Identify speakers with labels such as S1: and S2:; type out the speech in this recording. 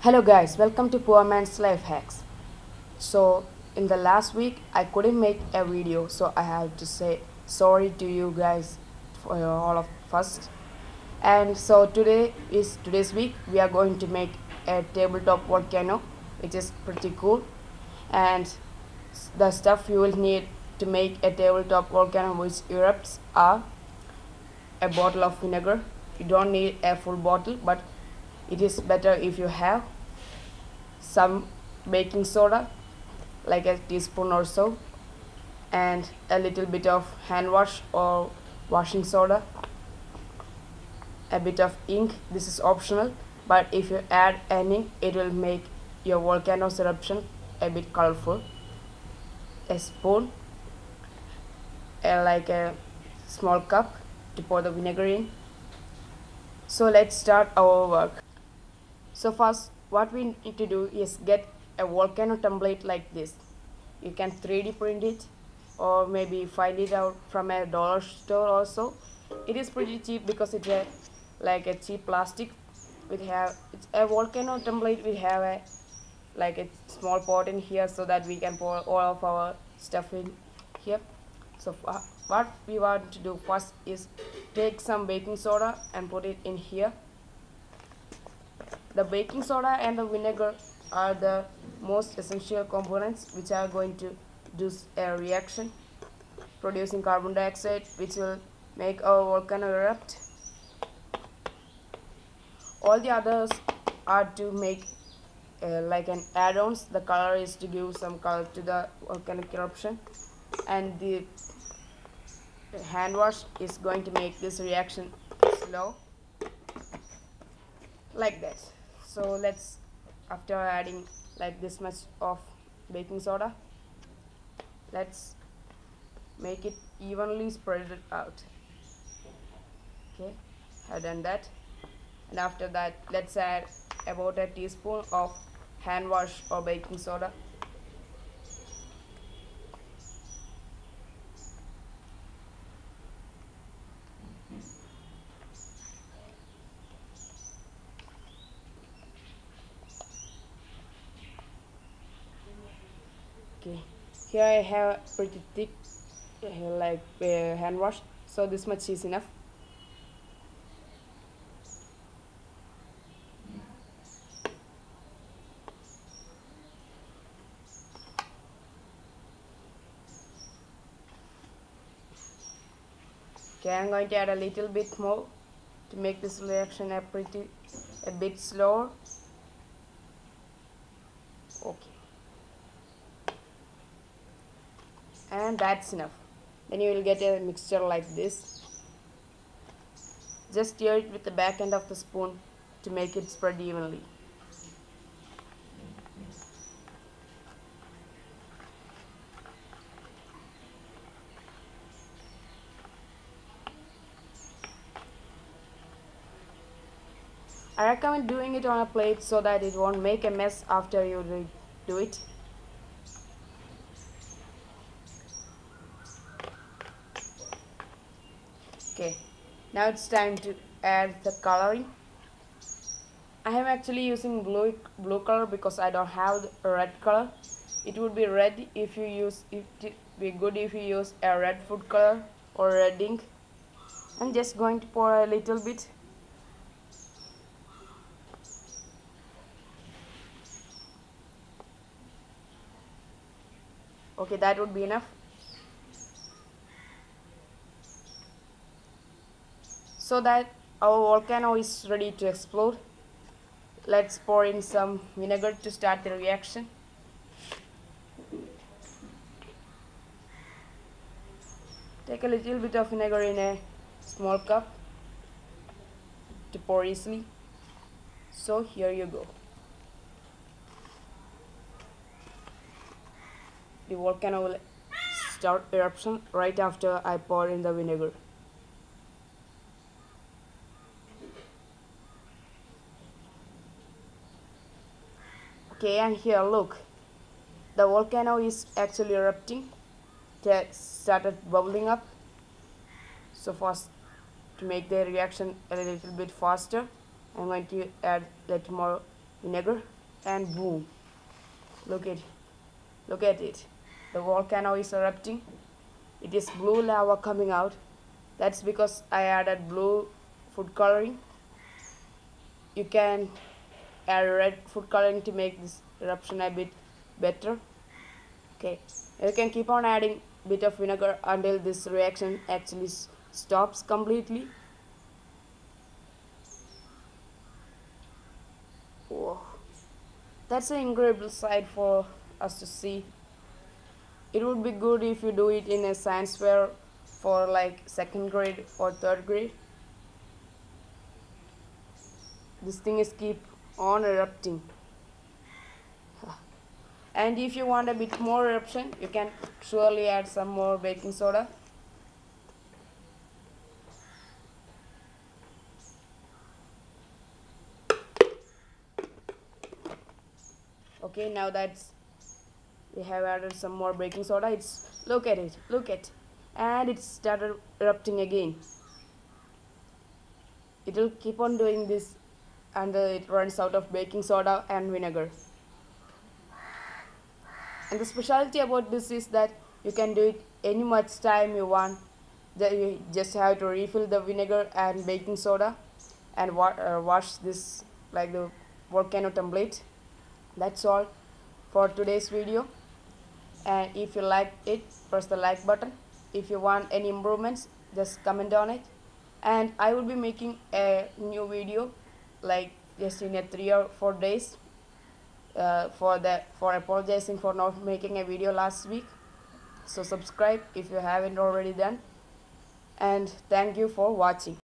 S1: Hello guys, welcome to Poor Man's Life Hacks. So in the last week I couldn't make a video, so I have to say sorry to you guys for all of first. And so today's week we are going to make a tabletop volcano, which is pretty cool. And the stuff you will need to make a tabletop volcano which erupts are a bottle of vinegar. You don't need a full bottle, but it is better if you have some baking soda, like a teaspoon or so, and a little bit of hand wash or washing soda, a bit of ink. This is optional, but if you add any, it will make your volcano's eruption a bit colorful. A spoon, like a small cup to pour the vinegar in. So let's start our work. So first, what we need to do is get a volcano template like this. You can 3D print it or maybe find it out from a dollar store also. It is pretty cheap because it's like a cheap plastic. It's a volcano template. We have a small pot in here so that we can pour all of our stuff in here. So what we want to do first is take some baking soda and put it in here. The baking soda and the vinegar are the most essential components which are going to do a reaction producing carbon dioxide, which will make our volcano erupt. All the others are to make like an add-ons. The color is to give some color to the volcanic eruption, and the hand wash is going to make this reaction slow, like that. So let's, after adding like this much of baking soda, let's make it evenly spread it out. Okay, I've done that. And after that, let's add about a teaspoon of hand wash or baking soda. Okay, here I have pretty thick hand wash, so this much is enough. Okay, I'm going to add a little bit more to make this reaction a bit slower. Okay, and that's enough. Then you will get a mixture like this. Just stir it with the back end of the spoon to make it spread evenly. I recommend doing it on a plate so that it won't make a mess after you do it. Okay, now it's time to add the coloring. I am actually using blue color because I don't have a red color. It would be red if you use. It would be good if you use a red food color or red ink. I'm just going to pour a little bit. Okay, that would be enough. So that our volcano is ready to explode, let's pour in some vinegar to start the reaction. Take a little bit of vinegar in a small cup to pour easily. So here you go. The volcano will start eruption right after I pour in the vinegar. Okay, and here look, the volcano is actually erupting. It started bubbling up. So first, to make the reaction a little bit faster, I'm going to add a little more vinegar. and boom, look at it, the volcano is erupting. It is blue lava coming out. That's because I added blue food coloring. You can add red food coloring to make this eruption a bit better. Okay, you can keep on adding bit of vinegar until this reaction actually stops completely. Whoa. That's an incredible sight for us to see. It would be good if you do it in a science fair for like second grade or third grade. This thing is keep on erupting. And if you want a bit more eruption, you can surely add some more baking soda. Okay, now that's we have added some more baking soda. It's look at, and it started erupting again. It will keep on doing this until it runs out of baking soda and vinegar. And the specialty about this is that you can do it any much time you want. You just have to refill the vinegar and baking soda and wash this like the volcano template. That's all for today's video. And if you liked it, press the like button. If you want any improvements, just comment on it. And I will be making a new video like just in a 3 or 4 days for apologizing for not making a video last week. So subscribe if you haven't already done, and thank you for watching.